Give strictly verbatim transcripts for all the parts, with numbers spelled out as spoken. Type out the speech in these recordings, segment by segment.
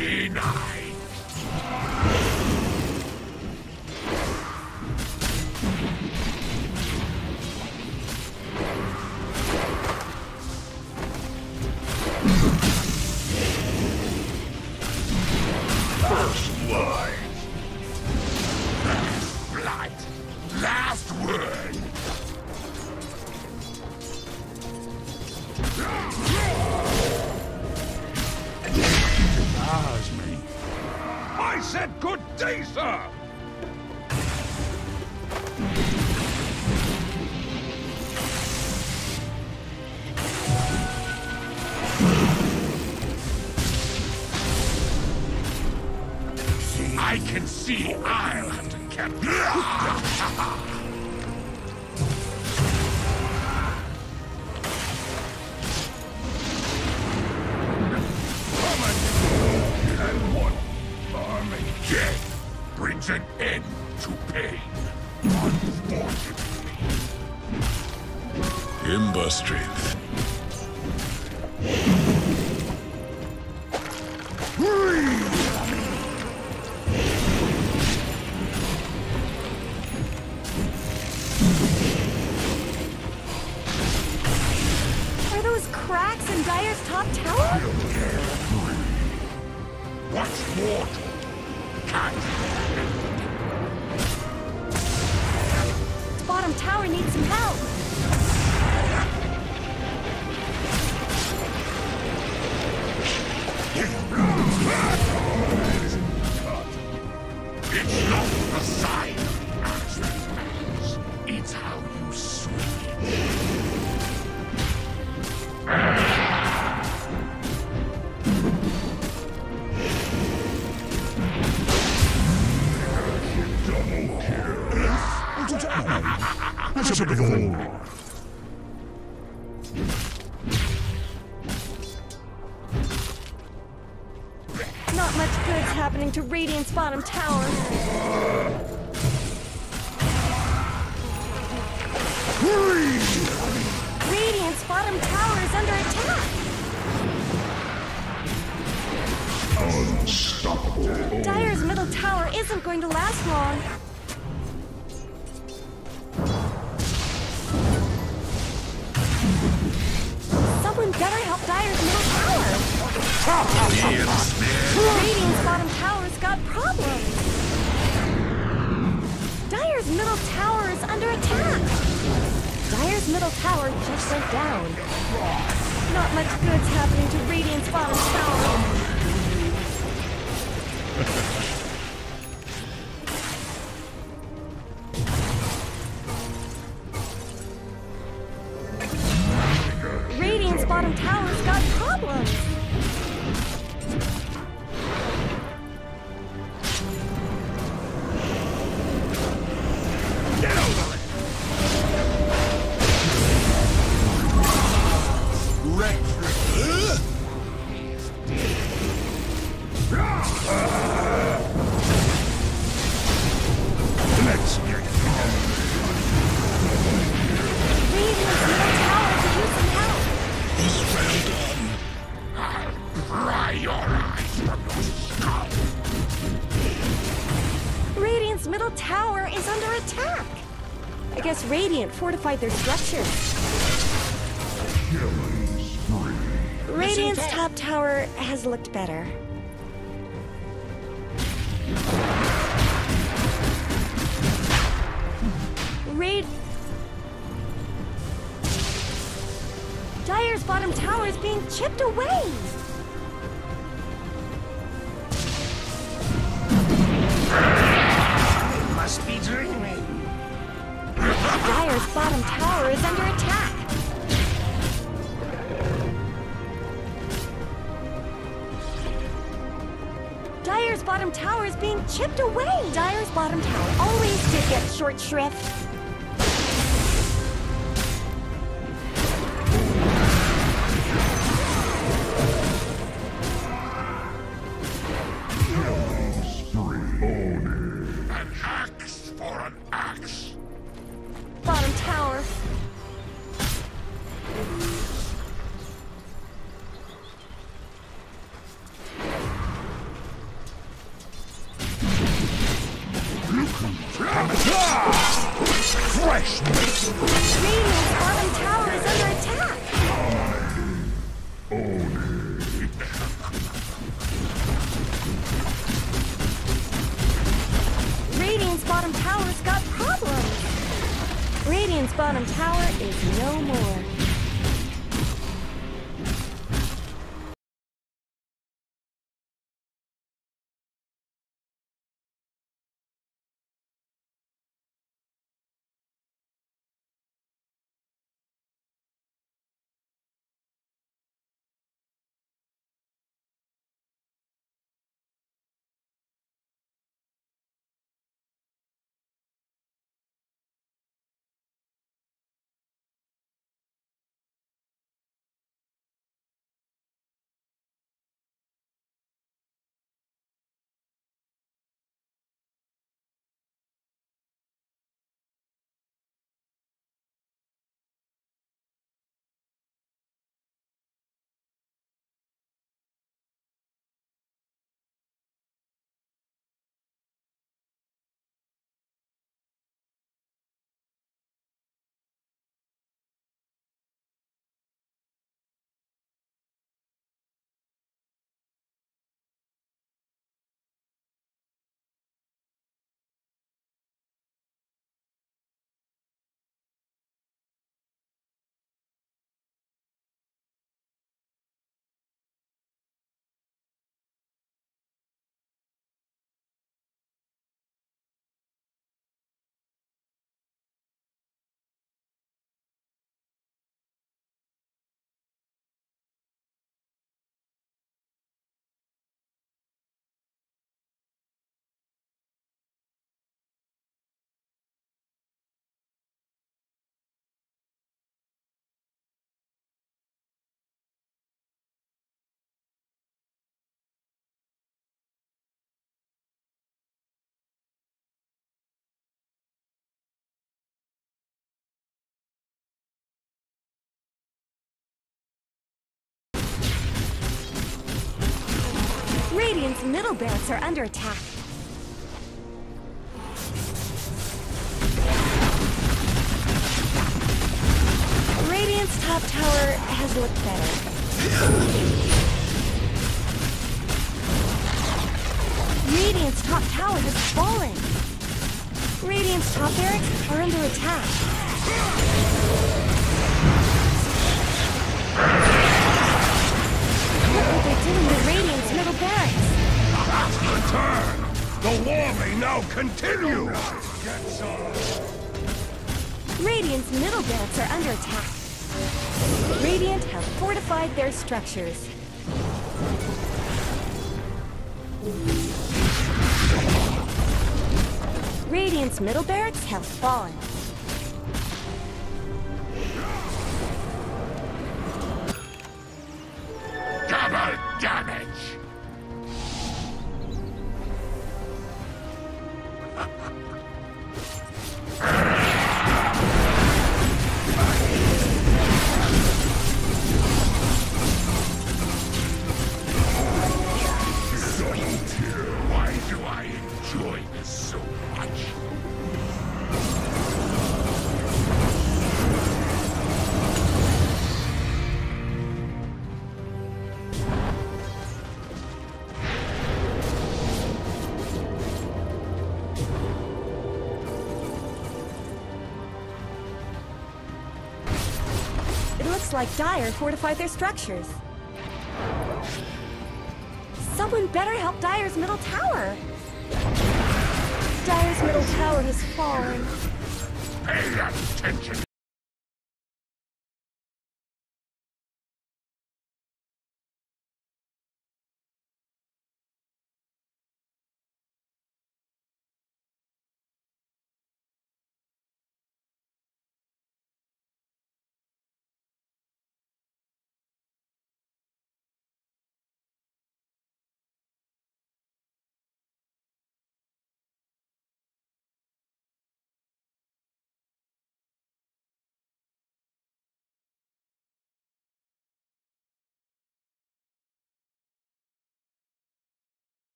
Denied. First blood. Last blood. Last word. Bars me. I said good day, sir. I can see I'll have to catch. Death brings an end to pain, unfortunately. Imba strength. Are those cracks in Dire's top tower? What's mortal? Its bottom tower needs some help. It's not the sign of axe that matters. It's how you swing That's a bit of all. Not much good's happening to Radiant's bottom tower. Radiant's bottom tower is under attack. Unstoppable. Dire's middle tower isn't going to last long. Someone better help Dire's middle tower. Radiant's bottom tower's got problems. Dire's middle tower is under attack. Dire's middle tower just went down. Not much good's happening to Radiant's bottom tower. Radiant's bottom tower's got problems. Get over it! Wreck. Let's get going. Radiant's middle tower could use some help. Well done. I'll pry your eyes from your skull. Radiant's middle tower is under attack. I guess Radiant fortified their structures. Killing spree. Radiant's top tower has looked better. Raid... Dire's bottom tower is being chipped away! They must be dreaming. Dire's bottom tower is under attack. Dire's bottom tower is being chipped away! Dire's bottom tower always did get short shrift. Killing spree. An axe for an axe. Bottom tower. Crash me! Radiant's bottom tower is under attack! Radiant's bottom tower's got problems! Radiant's bottom tower is no more. Radiant's middle barracks are under attack. Radiant's top tower has looked better. Radiant's top tower has fallen. Radiant's top barracks are under attack. Look what they're doing to Radiant's middle barracks. Return! The war may now continue! Radiant's middle barracks are under attack. Radiant have fortified their structures. Radiant's middle barracks have fallen. Double damage! Why do I enjoy this so much? It looks like Dire fortified their structures. Someone better help Dire's middle tower. Dire's middle tower has fallen. Pay attention!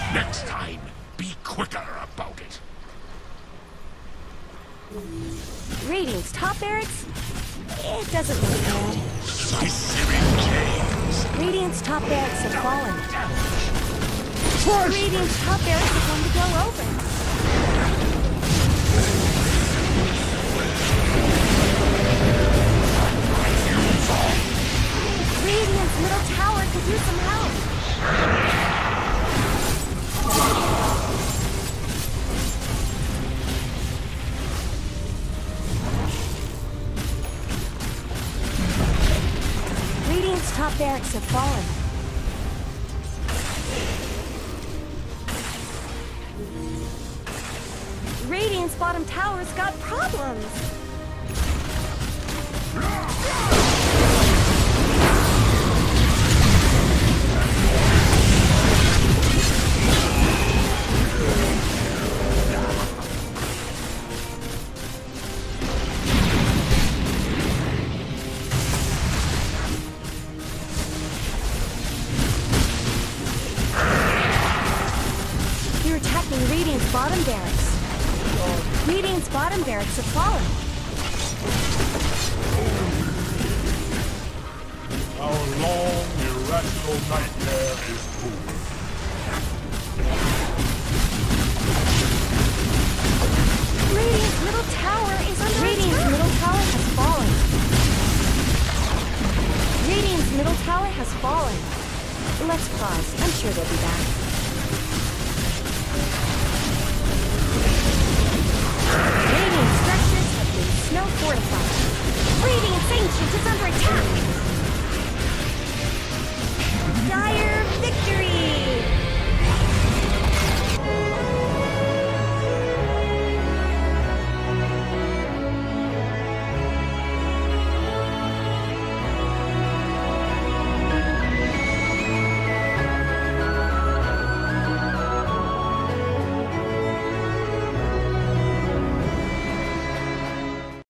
Next time, be quicker about it. Radiant's top barracks? It doesn't look bad. Specific James. Radiant's top barracks have fallen. Radiant's top barracks are going to go over. Radiant's middle tower could use some help. Radiant's top barracks have fallen. Radiant's bottom tower's got problems. You're attacking Radiant's bottom barracks. Radiant's bottom barracks have fallen. Our long, irrational nightmare is over. Radiant's middle tower is under Radiant's attack. middle tower has fallen. Radiant's middle tower has fallen. Let's pause. I'm sure they'll be back. Radiant structures have been snow fortified. Radiant's ancient is under